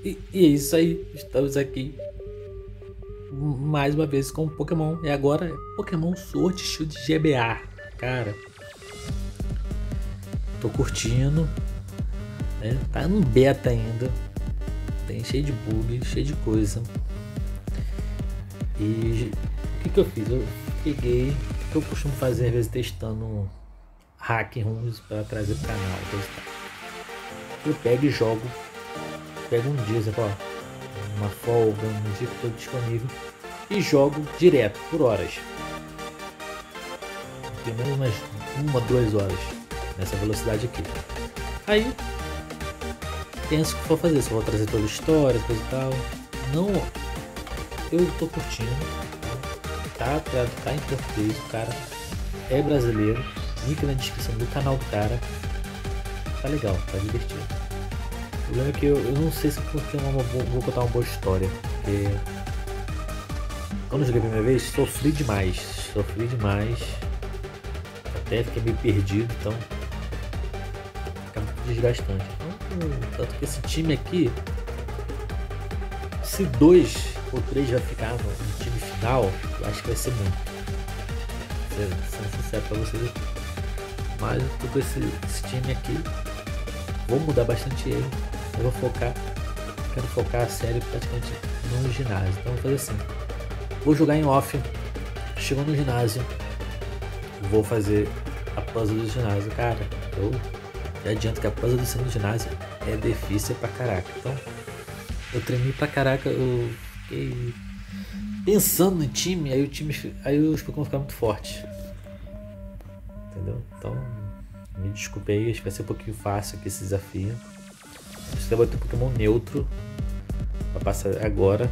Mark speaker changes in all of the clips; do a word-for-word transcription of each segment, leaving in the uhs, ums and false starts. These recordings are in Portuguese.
Speaker 1: E, e é isso aí, estamos aqui mais uma vez com Pokémon. E agora é Pokémon Sword Shield G B A. Cara, tô curtindo, né? Tá no beta ainda. Tem cheio de bug, cheio de coisa. E o que que eu fiz? Eu peguei, o que eu costumo fazer às vezes testando hack rooms para trazer pro canal. Eu pego e jogo. Pego um dia, ó, uma folga, um dia que estou disponível e jogo direto, por horas. Pelo menos umas uma, duas horas nessa velocidade aqui. Aí penso que vou fazer, se vou trazer toda a história, coisa e tal. Não, eu tô curtindo. Tá, tá, tá em português, o cara é brasileiro. Link na descrição do canal do cara. Tá legal, tá divertido. O problema é que eu, eu não sei se eu vou, uma, vou contar uma boa história, porque quando eu joguei a primeira vez, sofri demais, sofri demais, até fiquei meio perdido, então fica muito desgastante. Então, tanto que esse time aqui, se dois ou três vai ficar no, no time final, eu acho que vai ser muito, sendo sincero pra vocês aqui. Mas eu tô com esse, esse time aqui, vou mudar bastante ele. Eu vou focar, quero focar a série praticamente no ginásio. Então vou fazer assim, vou jogar em off, chegou no ginásio, vou fazer a puzzle do ginásio. Cara, eu já adianto que a puzzle do segundo ginásio é difícil pra caraca. Então eu treinei pra caraca, eu fiquei pensando no time, aí o time, aí os Pokémon ficaram muito fortes. Entendeu? Então me desculpe aí, acho que vai ser um pouquinho fácil aqui esse desafio. Você vai ter Pokémon neutro pra passar agora.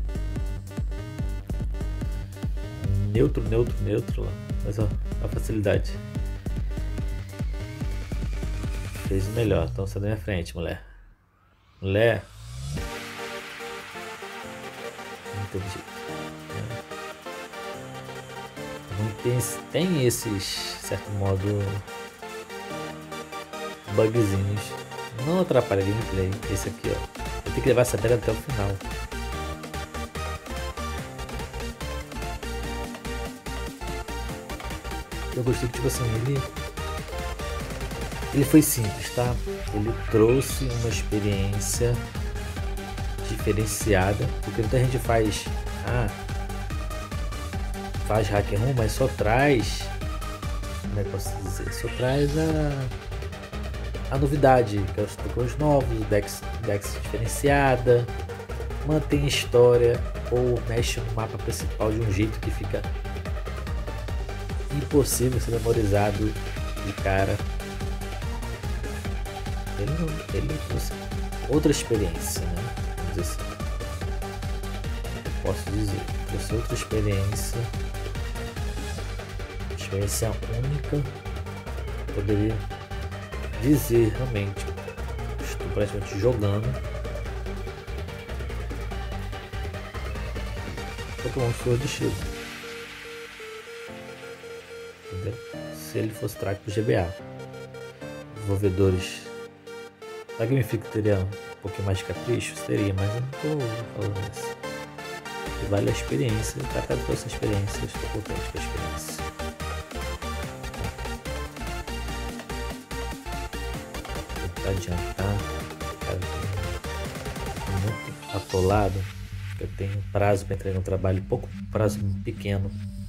Speaker 1: Neutro, neutro, neutro lá. Mas ó, a facilidade. Fez melhor, então você na minha frente, mulher. Mulher. Não teve jeito. Tem, tem esses, certo modo, bugzinhos. Não atrapalha a gameplay. Esse aqui, ó, eu tenho que levar essa pedra até o final. Eu gostei que, tipo assim, ele ele foi simples, tá? Ele trouxe uma experiência diferenciada, porque muita gente faz ah, faz hack room, mas só traz, como é que eu posso dizer, só traz a a novidade, que é os Pokémon novos, Dex, Dex diferenciada, mantém a história ou mexe no mapa principal de um jeito que fica impossível ser memorizado de cara. Ele não, ele trouxe outra experiência, né? Vamos dizer assim. Eu posso dizer, trouxe outra experiência, experiência única, poderia dizer realmente, estou praticamente jogando Pokémon Sword Shield. Entendeu? Se ele fosse trago para o G B A, desenvolvedores da Game Freak teria um pouquinho mais de capricho, teria, mas eu não estou falando isso. E vale a experiência, tratar de toda essa experiência, estou contente com a experiência. Não adianta, cara, tô muito atolado, eu tenho prazo para entregar um trabalho, pouco prazo pequeno,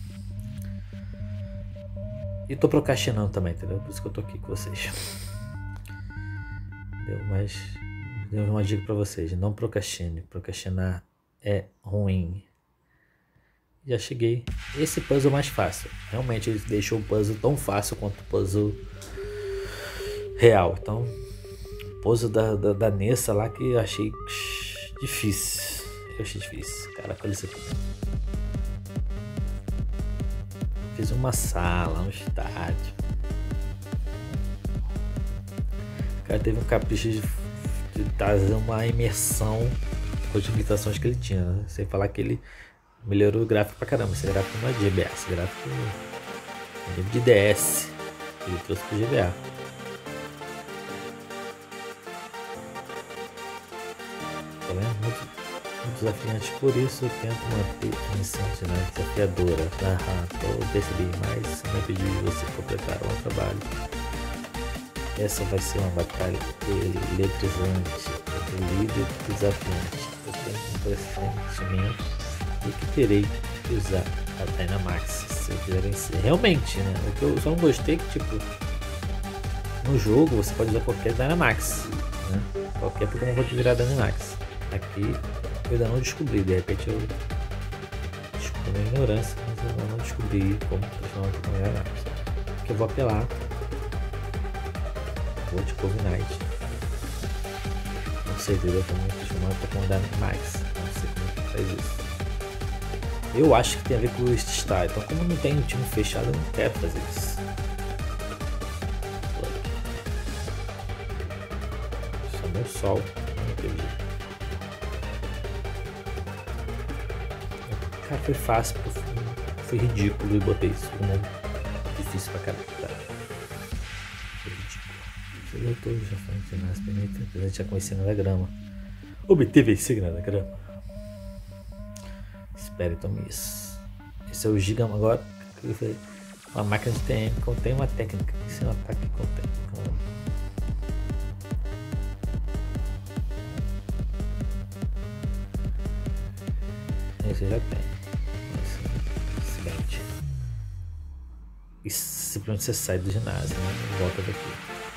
Speaker 1: e tô procrastinando também, entendeu? Por isso que eu tô aqui com vocês. Entendeu? Mas deu uma dica para vocês, não procrastine, procrastinar é ruim. Já cheguei, esse puzzle é mais fácil, realmente ele deixou o puzzle tão fácil quanto o puzzle real, então puzzle da, da, da Nessa lá que eu achei difícil. Eu achei difícil. Caraca, olha isso aqui. Fiz uma sala, um estádio. O cara teve um capricho de, de trazer uma imersão com as limitações que ele tinha, né? Sem falar que ele melhorou o gráfico pra caramba. Esse gráfico não é de G B A, esse gráfico é de D S. Ele trouxe pro G B A. tá vendo? Muito, muito desafiante, por isso eu tento manter a missão né, desafiadora. Ah, tô percebi, mas se não impedir de você completar o trabalho. Essa vai ser uma batalha eletrizante entre o líder e o desafiante. Eu tenho um pressentimento de que terei que usar a Dynamax se eu quiser vencer. Realmente, né? O que eu só não gostei é que, tipo, no jogo você pode usar qualquer Dynamax, né? Qualquer Pokémon pode virar Dynamax. Aqui eu ainda não descobri, de repente eu descobri minha ignorância, mas eu ainda não descobri como transformar o Pokémon em Dynamax. Aqui eu vou apelar. Vou de Corviknight. Não sei entendeu como transformar o Pokémon Dynamax. Não sei como é que faz isso. Eu acho que tem a ver com o Star, então como não tem um time fechado, eu não quero fazer isso. Chamou o sol, não entendi. Cara, foi fácil, porque foi ridículo e botei isso como difícil pra caralho. Tá? Foi ridículo. Você voltou, já foi ensinar as penitas, apesar de já conhecer na grama. Obteve a insígnia da grama. Espere, tome isso. Esse é o Giga agora. Uma máquina de T M contém uma técnica que ensina um ataque com técnica. Esse já tem. Excelente. E simplesmente você sai do ginásio, né? E volta daqui.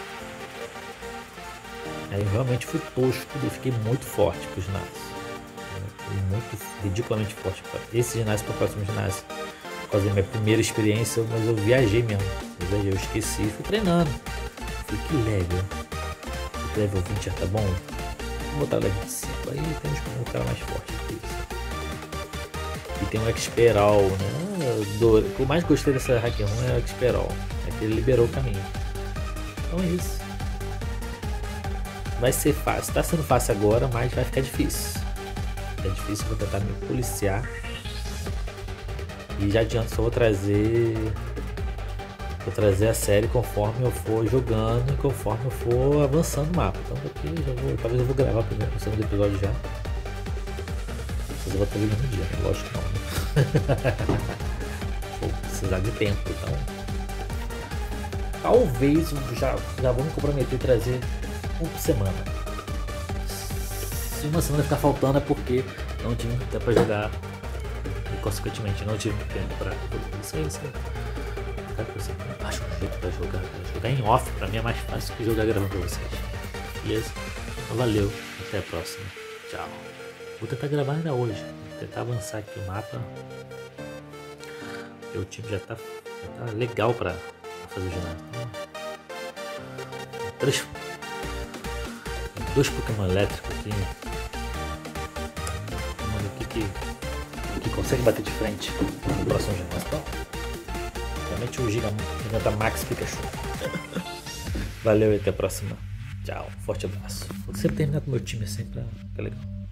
Speaker 1: Aí eu realmente fui tosco e fiquei muito forte pro ginásio. Muito ridiculamente forte para esse ginásio para o próximo ginásio. Por causa da minha primeira experiência, mas eu viajei mesmo. Eu viajei, eu esqueci, fui treinando. Falei, que level. Que level vinte já tá bom? Vou botar level vinte e cinco. Aí temos como um cara mais forte que isso. E tem um Experal, né? Do, o que eu mais gostei dessa hack room é o Experal. É que ele liberou o caminho. Então é isso. Vai ser fácil. Tá sendo fácil agora, mas vai ficar difícil. É difícil, vou tentar me policiar. E já adianto, só vou trazer Vou trazer a série conforme eu for jogando e conforme eu for avançando o mapa. Então daqui eu já vou, talvez eu vou gravar o primeiro, o segundo episódio já. Mas eu vou trazer no dia, né? Lógico que não, né? Vou precisar de tempo, então talvez eu já, já vou me comprometer a trazer uma por semana. Se uma semana ficar faltando é porque não tive muito tempo para jogar e consequentemente não tive muito tempo para isso aí, isso aí. Eu acho um jeito para jogar, pra jogar em off para mim é mais fácil que jogar gravando para vocês. Beleza? Então, valeu, até a próxima. Tchau. Vou tentar gravar ainda hoje, vou tentar avançar aqui o mapa. Porque o time já tá, já tá legal para fazer o ginásio. Três, dois Pokémon elétricos aqui. Que, que, que consegue bater de frente no próximo ginásio. Então, realmente o Giga Max Pikachu. Valeu e até a próxima. Tchau, forte abraço. Vou sempre terminar com o meu time assim pra ficar legal.